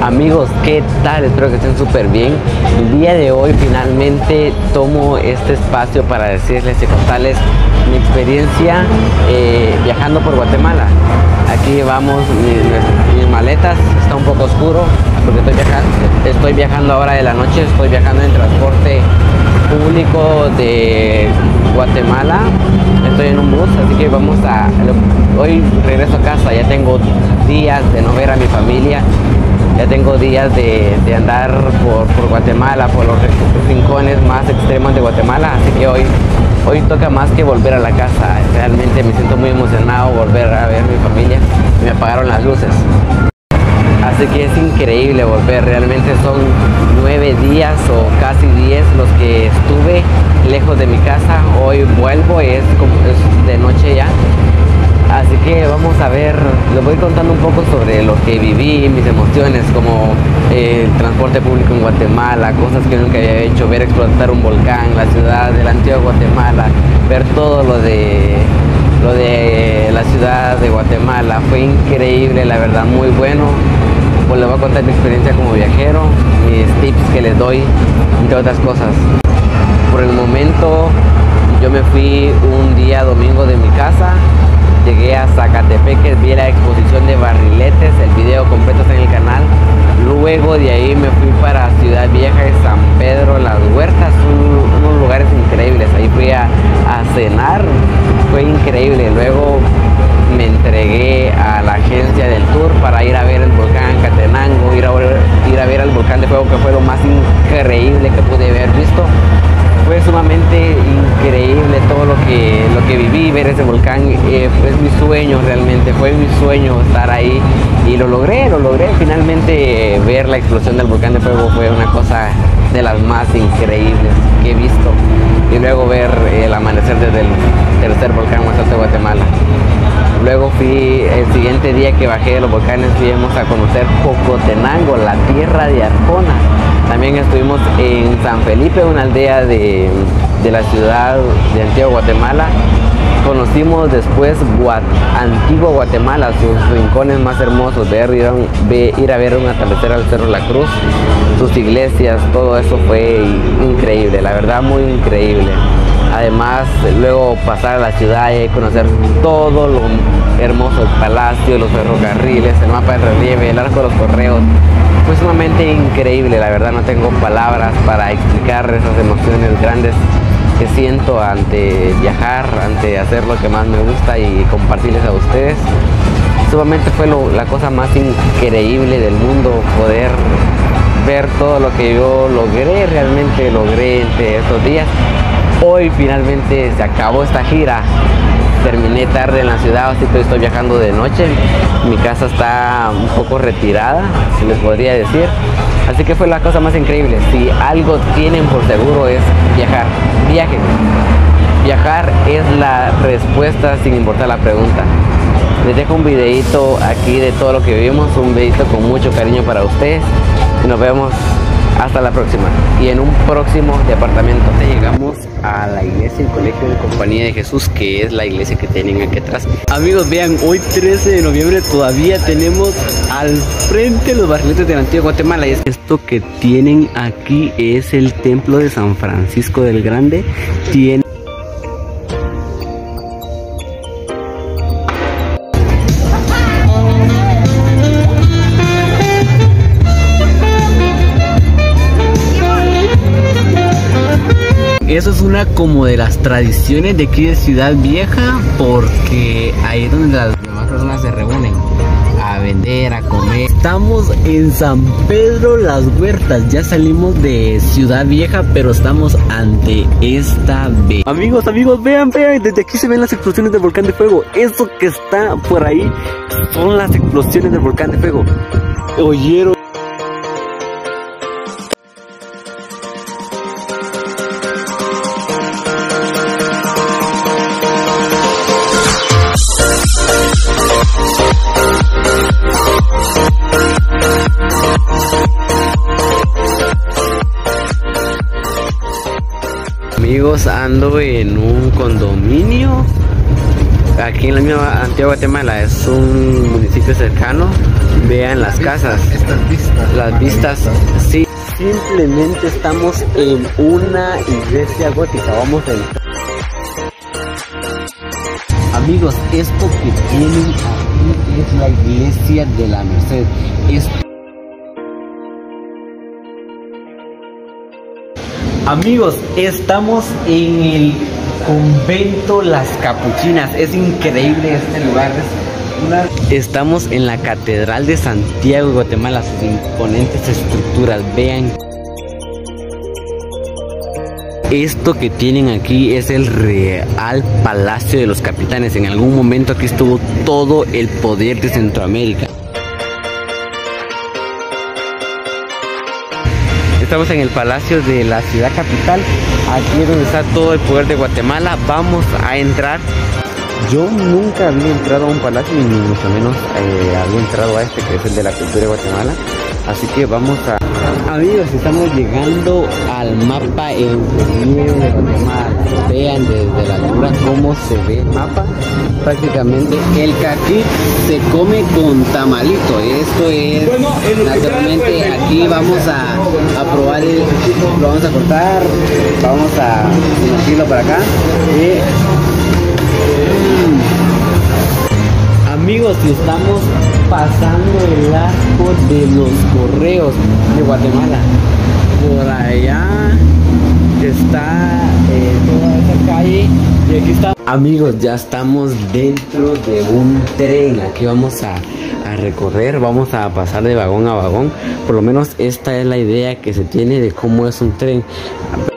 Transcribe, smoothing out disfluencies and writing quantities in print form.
Amigos, ¿qué tal? Espero que estén súper bien. El día de hoy finalmente tomo este espacio para decirles y contarles mi experiencia viajando por Guatemala. Aquí llevamos mis maletas, está un poco oscuro porque estoy viajando ahora de la noche, estoy viajando en transporte público de Guatemala, estoy en un bus, así que hoy regreso a casa. Ya tengo días de no ver a mi familia, ya tengo días de andar por Guatemala, por los rincones más extremos de Guatemala, así que hoy toca más que volver a la casa. Realmente me siento muy emocionado volver a ver a mi familia. Me apagaron las luces, así que es increíble volver. Realmente son 9 días o casi 10 los que estuve lejos de mi casa. Hoy vuelvo y es de noche ya. Así que vamos a ver, les voy contando un poco sobre lo que viví, mis emociones, como el transporte público en Guatemala, cosas que nunca había hecho, ver explotar un volcán, la ciudad de la antigua Guatemala, ver todo lo de la ciudad de Guatemala. Fue increíble, la verdad, muy bueno. Pues les voy a contar mi experiencia como viajero, mis tips que les doy, entre otras cosas. Por el momento, yo me fui un día domingo de mi casa. Llegué a Zacatepeque, vi la exposición de barriletes, el video completo está en el canal. Luego de ahí me fui para Ciudad Vieja de San Pedro, Las Huertas, unos lugares increíbles. Ahí fui a cenar, fue increíble. Luego me entregué a la agencia del tour para ir a ver el volcán Catenango, ir a ver el volcán de fuego, que fue lo más increíble que pude haber visto. Fue sumamente increíble todo lo que viví, ver ese volcán. Es mi sueño, realmente fue mi sueño estar ahí y lo logré. Finalmente ver la explosión del volcán de fuego fue una cosa de las más increíbles que he visto, y luego ver el amanecer desde el tercer volcán más alto de Guatemala. Luego el siguiente día que bajé de los volcanes, fuimos a conocer Jocotenango, la tierra de Arjona. También estuvimos en San Felipe, una aldea de la ciudad de Antigua Guatemala. Conocimos después Antigua Guatemala, sus rincones más hermosos, ir a ver un atardecer al Cerro La Cruz, sus iglesias, todo eso fue increíble, la verdad, muy increíble. Además, luego pasar a la ciudad y conocer todo lo hermoso, el palacio, los ferrocarriles, el mapa de relieve, el arco de los correos. Fue sumamente increíble, la verdad no tengo palabras para explicar esas emociones grandes que siento ante viajar, ante hacer lo que más me gusta y compartirles a ustedes. Sumamente fue la cosa más increíble del mundo, poder ver todo lo que yo realmente logré entre estos días. Hoy finalmente se acabó esta gira. Terminé tarde en la ciudad, así que estoy viajando de noche. Mi casa está un poco retirada, si les podría decir. Así que fue la cosa más increíble. Si algo tienen por seguro es viajar. Viajen. Viajar es la respuesta sin importar la pregunta. Les dejo un videito aquí de todo lo que vivimos, un videito con mucho cariño para ustedes. Y nos vemos hasta la próxima y en un próximo departamento. Llegamos a la iglesia, el colegio de Compañía de Jesús, que es la iglesia que tienen aquí atrás. Amigos, vean, hoy 13 de noviembre todavía tenemos al frente los barriletes de la antigua Guatemala. Y esto que tienen aquí es el templo de San Francisco del Grande. Eso es una como de las tradiciones de aquí de Ciudad Vieja, porque ahí es donde las demás personas se reúnen a vender, a comer. Estamos en San Pedro Las Huertas, ya salimos de Ciudad Vieja, pero estamos ante esta vez. Amigos, vean, desde aquí se ven las explosiones del volcán de fuego. Eso que está por ahí son las explosiones del volcán de fuego. ¿Oyeron? Amigos, ando en un condominio aquí en la misma Antigua Guatemala. Es un municipio cercano Vean las casas, Estas vistas. las vistas, sí. Simplemente estamos en una iglesia gótica. Vamos a entrar. Amigos, esto que tienen aquí es la iglesia de la Merced. Amigos, estamos en el convento Las Capuchinas. Es increíble este lugar. Estamos en la Catedral de Santiago de Guatemala. Sus imponentes estructuras. Vean. Esto que tienen aquí es el Real Palacio de los Capitanes. En algún momento aquí estuvo todo el poder de Centroamérica. Estamos en el Palacio de la Ciudad Capital. Aquí es donde está todo el poder de Guatemala. Vamos a entrar. Yo nunca había entrado a un palacio, ni mucho menos había entrado a este, que es el de la cultura de Guatemala. Así que vamos a... Amigos, estamos llegando al mapa en relieve de Guatemala. Vean desde la altura cómo se ve el mapa. Prácticamente el caqui se come con tamalito. Esto es, naturalmente, aquí vamos a probar lo vamos a cortar, vamos a sumergirlo para acá. Amigos, estamos pasando el arco de los correos de Guatemala. Por allá está toda esa calle y aquí está. Amigos, ya estamos dentro de un tren. Aquí vamos a recorrer, vamos a pasar de vagón a vagón. Por lo menos esta es la idea que se tiene de cómo es un tren.